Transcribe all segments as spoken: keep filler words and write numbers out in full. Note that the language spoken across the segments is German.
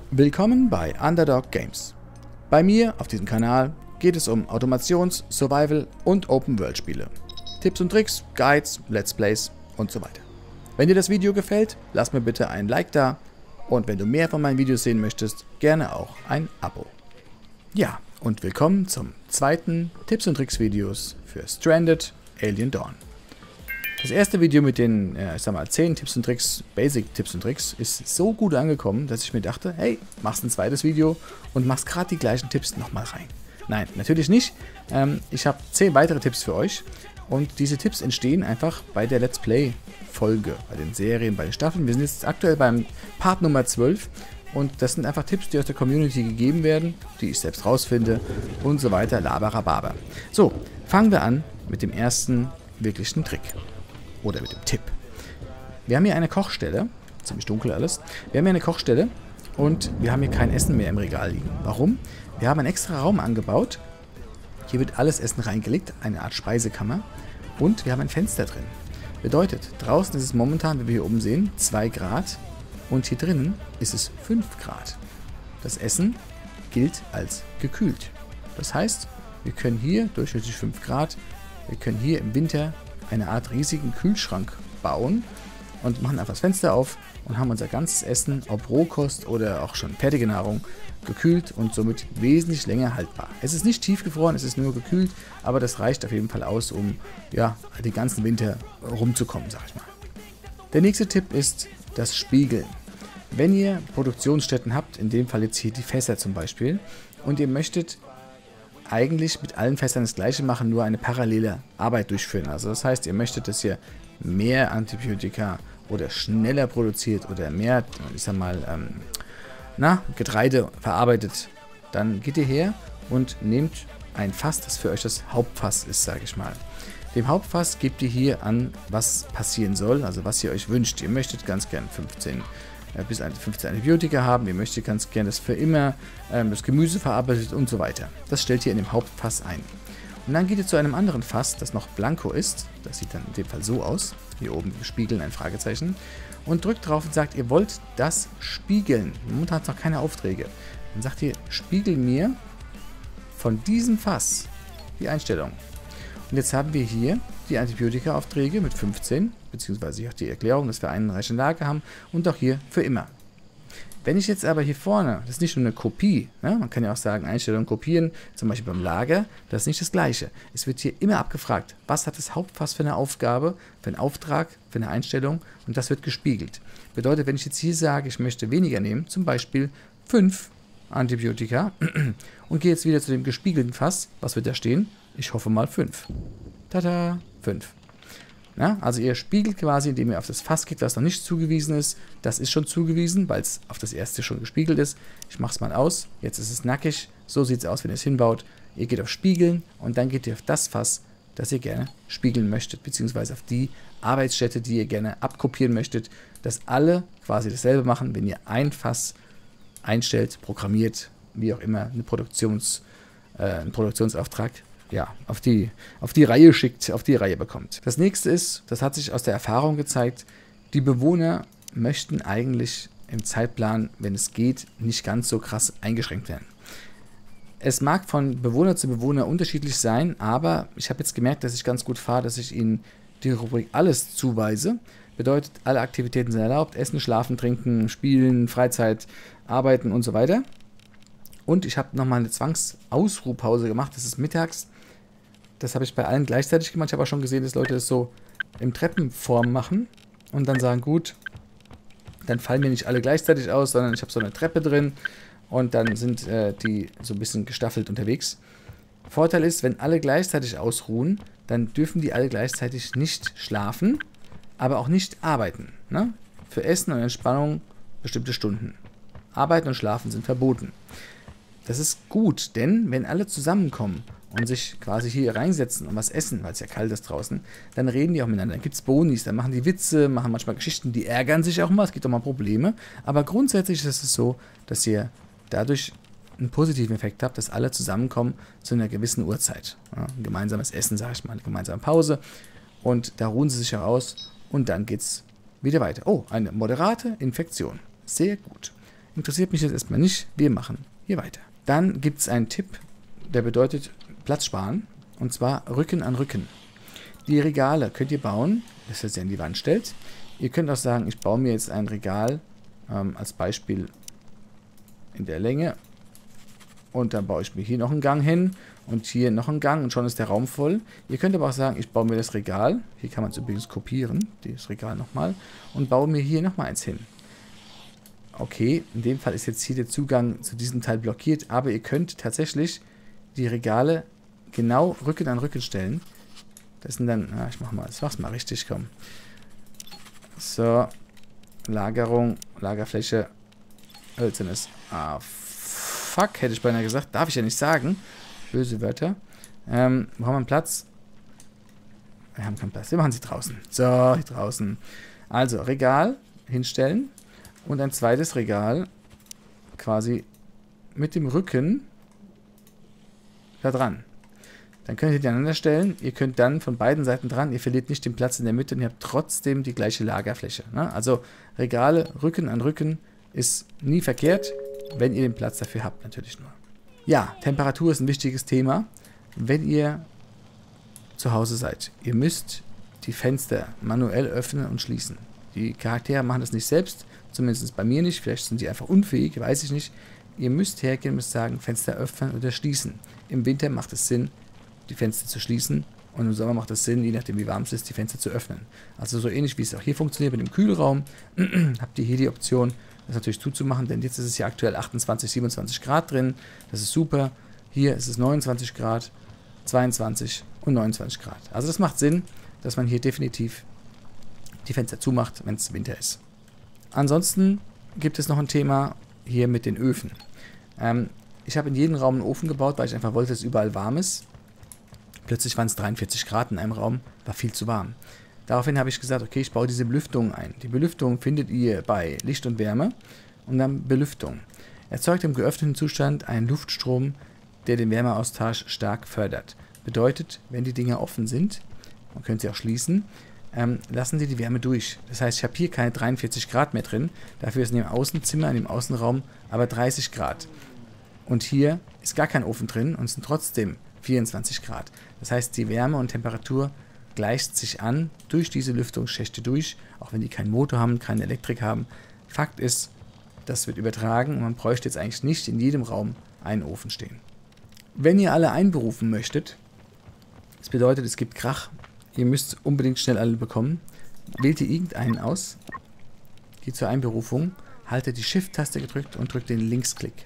Willkommen bei Underdog Games. Bei mir auf diesem Kanal geht es um Automations-, Survival- und Open-World-Spiele. Tipps und Tricks, Guides, Let's Plays und so weiter. Wenn dir das Video gefällt, lass mir bitte ein Like da und wenn du mehr von meinen Videos sehen möchtest, gerne auch ein Abo. Ja, und willkommen zum zweiten Tipps und Tricks Videos für Stranded: Alien Dawn. Das erste Video mit den, ja, ich sag mal, zehn Tipps und Tricks, Basic Tipps und Tricks, ist so gut angekommen, dass ich mir dachte, hey, machst ein zweites Video und machst gerade die gleichen Tipps nochmal rein. Nein, natürlich nicht. Ähm, ich habe zehn weitere Tipps für euch und diese Tipps entstehen einfach bei der Let's Play Folge, bei den Serien, bei den Staffeln. Wir sind jetzt aktuell beim Part Nummer zwölf und das sind einfach Tipps, die aus der Community gegeben werden, die ich selbst rausfinde und so weiter, laberababer. So, fangen wir an mit dem ersten wirklichen Trick. Oder mit dem Tipp. Wir haben hier eine Kochstelle, ziemlich dunkel alles. Wir haben hier eine Kochstelle und wir haben hier kein Essen mehr im Regal liegen. Warum? Wir haben einen extra Raum angebaut. Hier wird alles Essen reingelegt, eine Art Speisekammer. Und wir haben ein Fenster drin. Bedeutet, draußen ist es momentan, wie wir hier oben sehen, zwei Grad. Und hier drinnen ist es fünf Grad. Das Essen gilt als gekühlt. Das heißt, wir können hier durchschnittlich fünf Grad, wir können hier im Winter eine Art riesigen Kühlschrank bauen und machen einfach das Fenster auf und haben unser ganzes Essen, ob Rohkost oder auch schon fertige Nahrung, gekühlt und somit wesentlich länger haltbar. Es ist nicht tiefgefroren, es ist nur gekühlt, aber das reicht auf jeden Fall aus, um ja, den ganzen Winter rumzukommen, sag ich mal. Der nächste Tipp ist das Spiegeln. Wenn ihr Produktionsstätten habt, in dem Fall jetzt hier die Fässer zum Beispiel, und ihr möchtet eigentlich mit allen Fässern das gleiche machen, nur eine parallele Arbeit durchführen. Also das heißt, ihr möchtet, dass ihr mehr Antibiotika oder schneller produziert oder mehr, ich sag mal, ähm, na, Getreide verarbeitet, dann geht ihr her und nehmt ein Fass, das für euch das Hauptfass ist, sage ich mal. Dem Hauptfass gebt ihr hier an, was passieren soll, also was ihr euch wünscht. Ihr möchtet ganz gern fünfzehn bis fünfzehn Antibiotika haben, ihr möchtet ganz gerne das für immer, ähm, das Gemüse verarbeitet und so weiter. Das stellt ihr in dem Hauptfass ein. Und dann geht ihr zu einem anderen Fass, das noch blanko ist, das sieht dann in dem Fall so aus, hier oben spiegeln, ein Fragezeichen, und drückt drauf und sagt, ihr wollt das spiegeln. Momentan hat es noch keine Aufträge. Dann sagt ihr, spiegel mir von diesem Fass die Einstellung. Und jetzt haben wir hier die Antibiotika-Aufträge mit fünfzehn, beziehungsweise auch die Erklärung, dass wir einen reichen Lager haben und auch hier für immer. Wenn ich jetzt aber hier vorne, das ist nicht nur eine Kopie, ne? Man kann ja auch sagen, Einstellungen kopieren, zum Beispiel beim Lager, das ist nicht das Gleiche. Es wird hier immer abgefragt, was hat das Hauptfass für eine Aufgabe, für einen Auftrag, für eine Einstellung und das wird gespiegelt. Bedeutet, wenn ich jetzt hier sage, ich möchte weniger nehmen, zum Beispiel fünf Antibiotika und gehe jetzt wieder zu dem gespiegelten Fass, was wird da stehen? Ich hoffe mal fünf. Tada, fünf. Ja, also ihr spiegelt quasi, indem ihr auf das Fass geht, was noch nicht zugewiesen ist. Das ist schon zugewiesen, weil es auf das erste schon gespiegelt ist. Ich mache es mal aus. Jetzt ist es nackig. So sieht es aus, wenn ihr es hinbaut. Ihr geht auf Spiegeln und dann geht ihr auf das Fass, das ihr gerne spiegeln möchtet, beziehungsweise auf die Arbeitsstätte, die ihr gerne abkopieren möchtet, dass alle quasi dasselbe machen, wenn ihr ein Fass einstellt, programmiert, wie auch immer, eine Produktions, äh, einen Produktionsauftrag ja, auf die, auf die Reihe schickt, auf die Reihe bekommt. Das nächste ist, das hat sich aus der Erfahrung gezeigt, die Bewohner möchten eigentlich im Zeitplan, wenn es geht, nicht ganz so krass eingeschränkt werden. Es mag von Bewohner zu Bewohner unterschiedlich sein, aber ich habe jetzt gemerkt, dass ich ganz gut fahre, dass ich ihnen die Rubrik alles zuweise. Bedeutet, alle Aktivitäten sind erlaubt, Essen, Schlafen, Trinken, Spielen, Freizeit, Arbeiten und so weiter. Und ich habe nochmal eine Zwangsausruhpause gemacht, das ist mittags. Das habe ich bei allen gleichzeitig gemacht. Ich habe auch schon gesehen, dass Leute das so im Treppenform machen und dann sagen, gut, dann fallen mir nicht alle gleichzeitig aus, sondern ich habe so eine Treppe drin und dann sind äh, die so ein bisschen gestaffelt unterwegs. Vorteil ist, wenn alle gleichzeitig ausruhen, dann dürfen die alle gleichzeitig nicht schlafen, aber auch nicht arbeiten. Ne? Für Essen und Entspannung bestimmte Stunden. Arbeiten und Schlafen sind verboten. Das ist gut, denn wenn alle zusammenkommen und sich quasi hier reinsetzen und was essen, weil es ja kalt ist draußen, dann reden die auch miteinander. Dann gibt es Bonis, dann machen die Witze, machen manchmal Geschichten, die ärgern sich auch mal, es gibt auch mal Probleme. Aber grundsätzlich ist es so, dass ihr dadurch einen positiven Effekt habt, dass alle zusammenkommen zu einer gewissen Uhrzeit. Ja, ein gemeinsames Essen, sage ich mal, eine gemeinsame Pause. Und da ruhen sie sich auch aus und dann geht es wieder weiter. Oh, eine moderate Infektion. Sehr gut. Interessiert mich jetzt erstmal nicht. Wir machen hier weiter. Dann gibt es einen Tipp, der bedeutet Platz sparen. Und zwar Rücken an Rücken. Die Regale könnt ihr bauen, dass ihr sie an die Wand stellt. Ihr könnt auch sagen, ich baue mir jetzt ein Regal ähm, als Beispiel in der Länge. Und dann baue ich mir hier noch einen Gang hin und hier noch einen Gang und schon ist der Raum voll. Ihr könnt aber auch sagen, ich baue mir das Regal, hier kann man es übrigens kopieren, das Regal nochmal, und baue mir hier nochmal eins hin. Okay, in dem Fall ist jetzt hier der Zugang zu diesem Teil blockiert, aber ihr könnt tatsächlich die Regale genau Rücken an Rücken stellen. Das sind dann, na, ich mach mal, ich mach's mal richtig, komm. So, Lagerung, Lagerfläche, hölzernes. Ah, fuck, hätte ich beinahe gesagt. Darf ich ja nicht sagen. Böse Wörter. Ähm, wo haben wir einen Platz? Wir haben keinen Platz. Wir machen sie draußen. So, hier draußen. Also, Regal hinstellen. Und ein zweites Regal quasi mit dem Rücken da dran. Dann könnt ihr die aneinander stellen. Ihr könnt dann von beiden Seiten dran. Ihr verliert nicht den Platz in der Mitte und ihr habt trotzdem die gleiche Lagerfläche. Ne? Also, Regale Rücken an Rücken ist nie verkehrt. Wenn ihr den Platz dafür habt, natürlich nur. Ja, Temperatur ist ein wichtiges Thema. Wenn ihr zu Hause seid, ihr müsst die Fenster manuell öffnen und schließen. Die Charaktere machen das nicht selbst, zumindest bei mir nicht. Vielleicht sind die einfach unfähig, weiß ich nicht. Ihr müsst hergehen und müsst sagen, Fenster öffnen oder schließen. Im Winter macht es Sinn, die Fenster zu schließen. Und im Sommer macht es Sinn, je nachdem wie warm es ist, die Fenster zu öffnen. Also so ähnlich wie es auch hier funktioniert mit dem Kühlraum, habt ihr hier die Option, das natürlich zuzumachen, denn jetzt ist es ja aktuell achtundzwanzig, siebenundzwanzig Grad drin. Das ist super. Hier ist es neunundzwanzig Grad, zweiundzwanzig und neunundzwanzig Grad. Also das macht Sinn, dass man hier definitiv die Fenster zumacht, wenn es Winter ist. Ansonsten gibt es noch ein Thema hier mit den Öfen. Ähm, ich habe in jedem Raum einen Ofen gebaut, weil ich einfach wollte, dass es überall warm ist. Plötzlich waren es dreiundvierzig Grad in einem Raum, war viel zu warm. Daraufhin habe ich gesagt, okay, ich baue diese Belüftung ein. Die Belüftung findet ihr bei Licht und Wärme und dann Belüftung. Erzeugt im geöffneten Zustand einen Luftstrom, der den Wärmeaustausch stark fördert. Bedeutet, wenn die Dinger offen sind, man könnte sie auch schließen, ähm, lassen sie die Wärme durch. Das heißt, ich habe hier keine dreiundvierzig Grad mehr drin, dafür ist in dem Außenzimmer, in dem Außenraum aber dreißig Grad. Und hier ist gar kein Ofen drin und es sind trotzdem vierundzwanzig Grad. Das heißt, die Wärme und Temperatur gleicht sich an durch diese Lüftungsschächte durch, auch wenn die keinen Motor haben, keine Elektrik haben. Fakt ist, das wird übertragen und man bräuchte jetzt eigentlich nicht in jedem Raum einen Ofen stehen. Wenn ihr alle einberufen möchtet, das bedeutet, es gibt Krach, ihr müsst unbedingt schnell alle bekommen, wählt ihr irgendeinen aus, geht zur Einberufung, haltet die Shift-Taste gedrückt und drückt den Linksklick.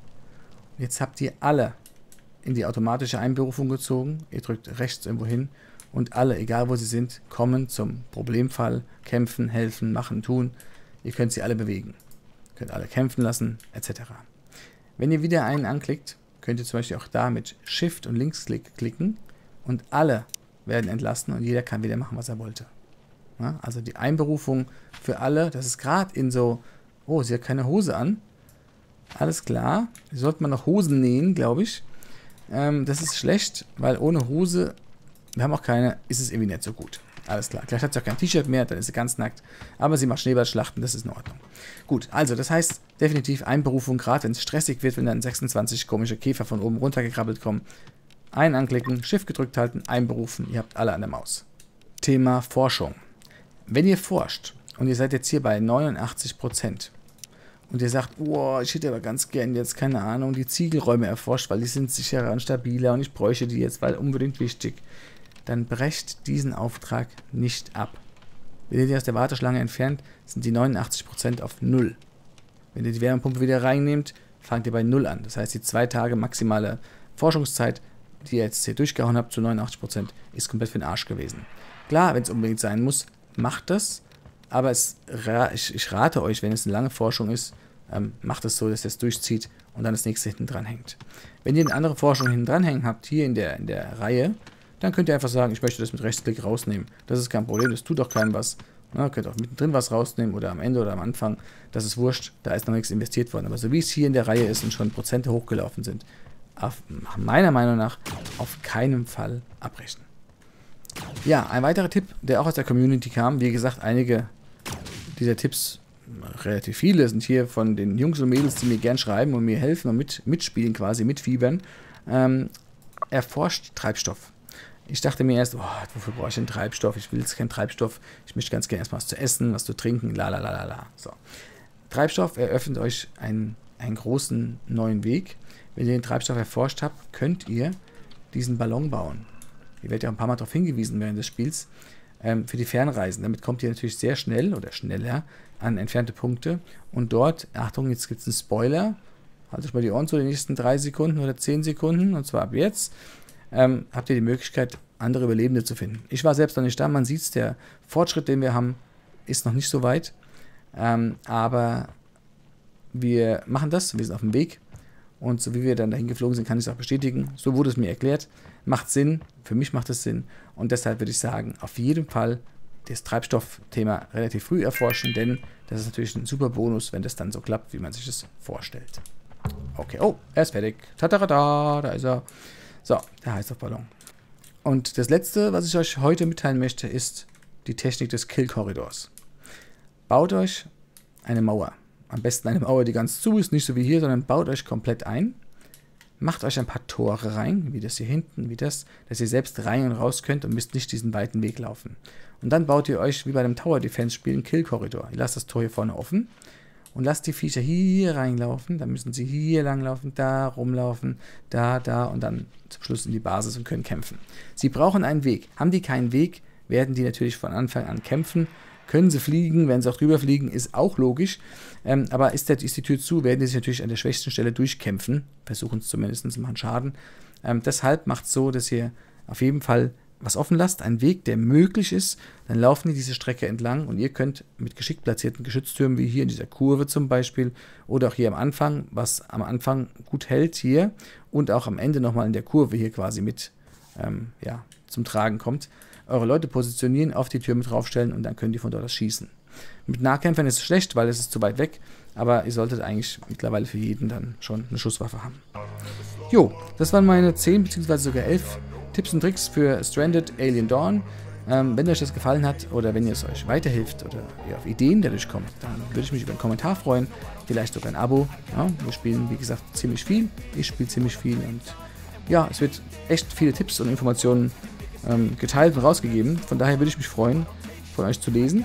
Jetzt habt ihr alle in die automatische Einberufung gezogen, ihr drückt rechts irgendwo hin und alle, egal wo sie sind, kommen zum Problemfall, kämpfen, helfen, machen, tun. Ihr könnt sie alle bewegen. Ihr könnt alle kämpfen lassen, et cetera. Wenn ihr wieder einen anklickt, könnt ihr zum Beispiel auch da mit Shift und Linksklick klicken und alle werden entlassen und jeder kann wieder machen, was er wollte. Ja, also die Einberufung für alle, das ist gerade in so, oh, sie hat keine Hose an. Alles klar. Sollte man noch Hosen nähen, glaube ich. Ähm, das ist schlecht, weil ohne Hose, wir haben auch keine, ist es irgendwie nicht so gut. Alles klar. Vielleicht hat sie auch kein T-Shirt mehr, dann ist sie ganz nackt. Aber sie macht Schneeballschlachten, das ist in Ordnung. Gut, also das heißt definitiv Einberufung, gerade wenn es stressig wird, wenn dann sechsundzwanzig komische Käfer von oben runtergekrabbelt kommen. Ein anklicken, Shift gedrückt halten, einberufen, ihr habt alle an der Maus. Thema Forschung. Wenn ihr forscht und ihr seid jetzt hier bei neunundachtzig Prozent und ihr sagt, oh, ich hätte aber ganz gern jetzt, keine Ahnung, die Ziegelräume erforscht, weil die sind sicherer und stabiler und ich bräuchte die jetzt, weil unbedingt wichtig, dann brecht diesen Auftrag nicht ab. Wenn ihr die aus der Warteschlange entfernt, sind die neunundachtzig Prozent auf null. Wenn ihr die Wärmepumpe wieder reinnehmt, fangt ihr bei null an. Das heißt, die zwei Tage maximale Forschungszeit, die ihr jetzt hier durchgehauen habt, zu neunundachtzig Prozent, ist komplett für den Arsch gewesen. Klar, wenn es unbedingt sein muss, macht das. Aber es, ich, ich rate euch, wenn es eine lange Forschung ist, ähm, macht es so, dass ihr es durchzieht und dann das nächste hinten dran hängt. Wenn ihr eine andere Forschung hinten dran hängen habt, hier in der, in der Reihe, dann könnt ihr einfach sagen, ich möchte das mit Rechtsklick rausnehmen. Das ist kein Problem, das tut auch keinem was. Na, könnt auch mittendrin was rausnehmen oder am Ende oder am Anfang. Das ist wurscht, da ist noch nichts investiert worden. Aber so wie es hier in der Reihe ist und schon Prozente hochgelaufen sind, auf, meiner Meinung nach auf keinen Fall abbrechen. Ja, ein weiterer Tipp, der auch aus der Community kam. Wie gesagt, einige dieser Tipps relativ viele sind hier von den Jungs und Mädels, die mir gern schreiben und mir helfen und mit, mitspielen quasi, mitfiebern, ähm, erforscht Treibstoff. Ich dachte mir erst, oh, wofür brauche ich denn Treibstoff? Ich will jetzt keinen Treibstoff. Ich möchte ganz gerne erstmal was zu essen, was zu trinken, la la la la la. So. Treibstoff eröffnet euch einen, einen großen neuen Weg. Wenn ihr den Treibstoff erforscht habt, könnt ihr diesen Ballon bauen. Ihr werdet ja ein paar Mal darauf hingewiesen während des Spiels, ähm, für die Fernreisen. Damit kommt ihr natürlich sehr schnell oder schneller an entfernte Punkte. Und dort, Achtung, jetzt gibt es einen Spoiler. Haltet mal die Ohren zu den nächsten drei Sekunden oder zehn Sekunden, und zwar ab jetzt. Ähm, habt ihr die Möglichkeit, andere Überlebende zu finden. Ich war selbst noch nicht da, man sieht es, der Fortschritt, den wir haben, ist noch nicht so weit, ähm, aber wir machen das, wir sind auf dem Weg und so wie wir dann dahin geflogen sind, kann ich es auch bestätigen, so wurde es mir erklärt, macht Sinn, für mich macht es Sinn und deshalb würde ich sagen, auf jeden Fall das Treibstoffthema relativ früh erforschen, denn das ist natürlich ein super Bonus, wenn das dann so klappt, wie man sich das vorstellt. Okay, oh, er ist fertig, tatarada, da ist er. So, der Heißluftballon. Und das letzte, was ich euch heute mitteilen möchte, ist die Technik des Kill-Korridors. Baut euch eine Mauer. Am besten eine Mauer, die ganz zu ist, nicht so wie hier, sondern baut euch komplett ein. Macht euch ein paar Tore rein, wie das hier hinten, wie das, dass ihr selbst rein und raus könnt und müsst nicht diesen weiten Weg laufen. Und dann baut ihr euch, wie bei einem Tower-Defense-Spiel, einen Kill-Korridor. Ihr lasst das Tor hier vorne offen. Und lasst die Viecher hier reinlaufen, dann müssen sie hier langlaufen, da rumlaufen, da, da und dann zum Schluss in die Basis und können kämpfen. Sie brauchen einen Weg. Haben die keinen Weg, werden die natürlich von Anfang an kämpfen. Können sie fliegen, wenn sie auch drüber fliegen, ist auch logisch. Ähm, aber ist, der, ist die Tür zu, werden die sich natürlich an der schwächsten Stelle durchkämpfen. Versuchen es zumindest, machen Schaden. Ähm, deshalb macht es so, dass ihr auf jeden Fall was offen lasst, ein Weg, der möglich ist, dann laufen die diese Strecke entlang und ihr könnt mit geschickt platzierten Geschütztürmen, wie hier in dieser Kurve zum Beispiel, oder auch hier am Anfang, was am Anfang gut hält hier und auch am Ende nochmal in der Kurve hier quasi mit ähm, ja, zum Tragen kommt, eure Leute positionieren, auf die Tür mit draufstellen und dann können die von dort aus schießen. Mit Nahkämpfern ist es schlecht, weil es ist zu weit weg, aber ihr solltet eigentlich mittlerweile für jeden dann schon eine Schusswaffe haben. Jo, das waren meine zehn bzw. sogar elf Tipps und Tricks für Stranded Alien Dawn. Ähm, wenn euch das gefallen hat oder wenn ihr es euch weiterhilft oder ihr auf Ideen dadurch kommt, dann würde ich mich über einen Kommentar freuen, vielleicht sogar ein Abo. Ja, wir spielen, wie gesagt, ziemlich viel. Ich spiele ziemlich viel und ja, es wird echt viele Tipps und Informationen ähm, geteilt und rausgegeben. Von daher würde ich mich freuen, von euch zu lesen.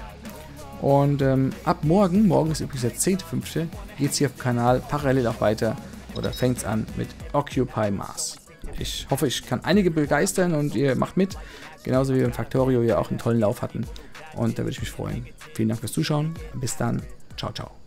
Und ähm, ab morgen, morgen ist übrigens der zehnte fünfte, geht es hier auf dem Kanal parallel auch weiter oder fängt es an mit Occupy Mars. Ich hoffe, ich kann einige begeistern und ihr macht mit. Genauso wie wir im Factorio ja auch einen tollen Lauf hatten. Und da würde ich mich freuen. Vielen Dank fürs Zuschauen. Bis dann. Ciao, ciao.